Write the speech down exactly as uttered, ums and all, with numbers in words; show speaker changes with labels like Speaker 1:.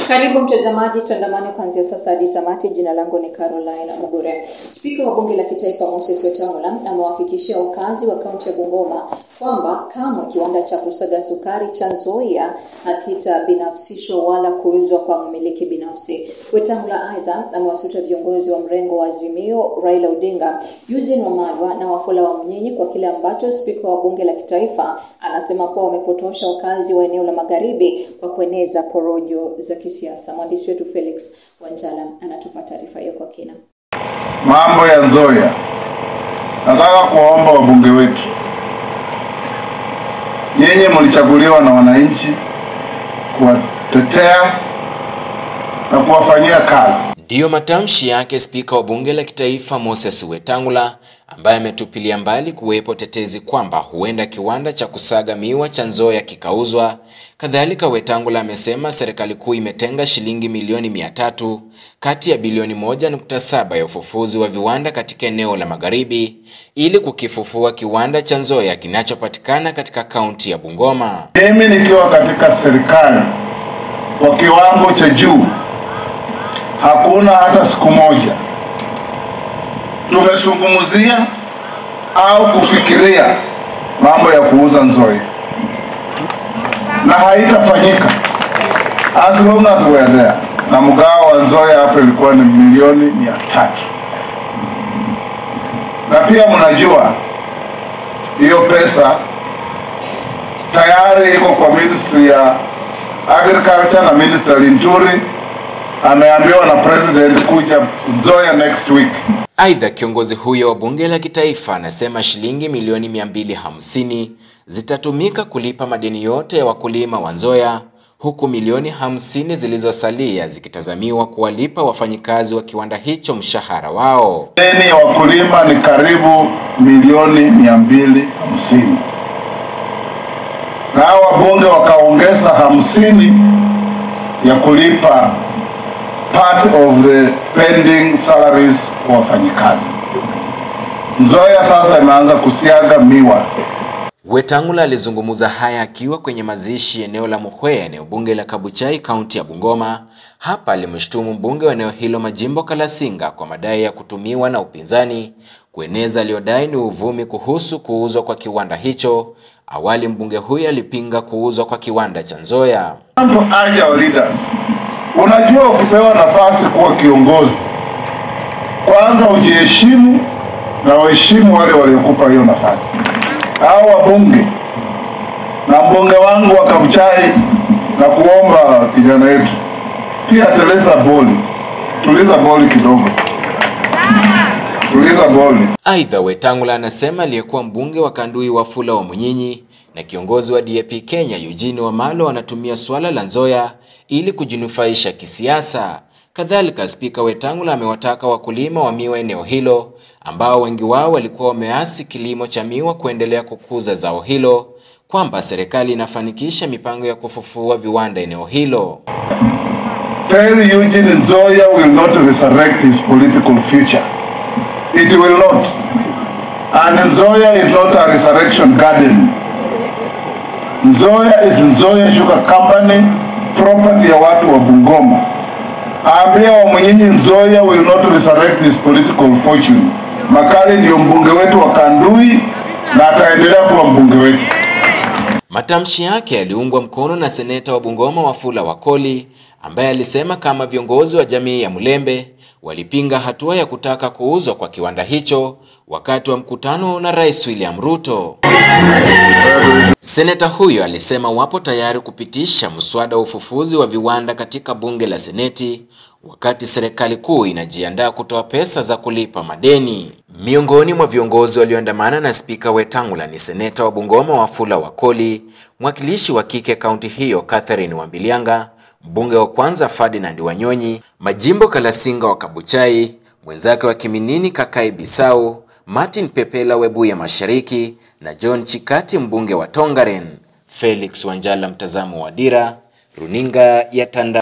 Speaker 1: Karibu mtazamaji, tuandamane kuanzia sasa hadi tamati. Jina langu ni Caroline Mugure. Spika wa Bunge la Kitaifa Wetang'ula amewahakikishia wakazi wa kaunti ya Bungoma kwamba Kamwe kiwanda cha kusaga sukari cha Nzoia Hakitabinafisishwa wala kuuzwa kwa Mmiliki Binafsi. Wetang'ula aidha amewasuta viongozi wa Mrengo wa Azimio, Raila, Odinga, Eugene, Wamalwa na Wafula Wamunyinyi kwa kile ambacho Spika wa Bunge la Kitaifa anasema kuwa wamepotosha wakazi wa eneo la Magharibi kwa kueneza porojo za kisiasa. Mwandishi wetu Felix Wanjala anatupa taarifa hiyo kwa kina.
Speaker 2: Mambo ya Nzoia. Nataka kuwaomba wabunge wetu, nyinyi mlichaguliwa na wananchi kuwatetea na kuwafanyia kazi.
Speaker 3: Ndiyo matamshi yake Spika wa Bunge la Kitaifa Wetang'ula, ambaye ametupilia mbali kuwepo tetezi kwamba huenda kiwanda cha kusaga miwa cha Nzoia kikauzwa. Kadhalika, Wetang'ula amesema serikali kuu imetenga shilingi milioni mia tatu kati ya bilioni moja nukta saba ya ufufuzi wa viwanda katika eneo la Magharibi ili kukifufua kiwanda cha Nzoia kinachopatikana katika kaunti ya Bungoma.
Speaker 2: Mimi nikiwa katika serikali kwa kiwango cha juu, hakuna hata siku moja tumezungumzia au kufikiria mambo ya kuuza Nzoia, na haitafanyika as long as we are there. Na mgao wa Nzoia hapo ilikuwa ni milioni mia tatu, na pia mnajua hiyo pesa tayari iko kwa Ministry ya Agriculture na Minister Linturi ameambiwa na President kuja Nzoia next week.
Speaker 3: Aidha, kiongozi huyo wa Bunge la Kitaifa anasema shilingi milioni mia mbili hamsini zitatumika kulipa madeni yote ya wakulima wa Nzoia, huku milioni hamsini zilizosalia zikitazamiwa kuwalipa wafanyikazi wa kiwanda hicho mshahara wao.
Speaker 2: Deni ya wakulima ni karibu milioni mia mbili hamsini. Na wabunge wakaongeza hamsini ya kulipa part of the pending salaries kwa wafanyikazi. Nzoia sasa imeanza kusiaga miwa.
Speaker 3: Wetang'ula alizungumza haya akiwa kwenye mazishi eneo la Muhwea, eneo bunge la Kabuchai, kaunti ya Bungoma. Hapa alimshtumu mbunge wa eneo hilo Majimbo Kalasinga kwa madai ya kutumiwa na upinzani kueneza aliyodai ni uvumi kuhusu kuuzwa kwa kiwanda hicho. Awali mbunge huyo alipinga kuuzwa kwa kiwanda cha Nzoia.
Speaker 2: Aja wa leaders, unajua ukipewa nafasi kuwa kiongozi, kwanza ujiheshimu na waheshimu wale waliokupa hiyo nafasi. Hao wabunge na mbunge wangu wa Kabuchai, na kuomba kijana yetu pia teleza boli, tuliza boli kidogo, tuliza boli.
Speaker 3: Aidha, Wetang'ula anasema aliyekuwa mbunge wa Kandui Wafula Wamunyinyi na kiongozi wa D A P Kenya Eugene Wamalwa wanatumia swala la Nzoia ili kujinufaisha kisiasa. Kadhalika, Spika Wetang'ula amewataka wakulima wa miwa eneo hilo, ambao wengi wao walikuwa wameasi kilimo cha miwa, kuendelea kukuza zao hilo, kwamba serikali inafanikisha mipango ya kufufua viwanda eneo hilo.
Speaker 2: Tell Eugene Nzoia will not resurrect his political future. It will not. And Nzoia is not a resurrection garden. Nzoia is Nzoia Sugar Company, property ya watu wa Bungoma. Ambia Wamunyinyi Nzoia will not resurrect his political fortune. Makali ndio mbunge wetu wa Kandui na ataendelea kuwa mbunge wetu.
Speaker 3: Matamshi yake yaliungwa mkono na seneta wa Bungoma Wafula Wakoli, ambaye alisema kama viongozi wa jamii ya Mulembe walipinga hatua ya kutaka kuuzwa kwa kiwanda hicho wakati wa mkutano na Rais William Ruto. Seneta huyo alisema wapo tayari kupitisha mswada wa ufufuzi wa viwanda katika bunge la Seneti wakati serikali kuu inajiandaa kutoa pesa za kulipa madeni. Miongoni mwa viongozi walioandamana na Spika Wetang'ula ni seneta wa Bungoma Wafula Wakoli, mwakilishi wa kike kaunti hiyo Catherine Wambilianga, mbunge wa kwanza Ferdinand Wanyonyi, Majimbo Kalasinga wa Kabuchai, mwenzake wa Kiminini Kakai Bisau, Martin Pepela Webuye Mashariki na John Chikati mbunge wa Tongaren. Felix Wanjala, mtazamo wa Dira, runinga ya Tanda.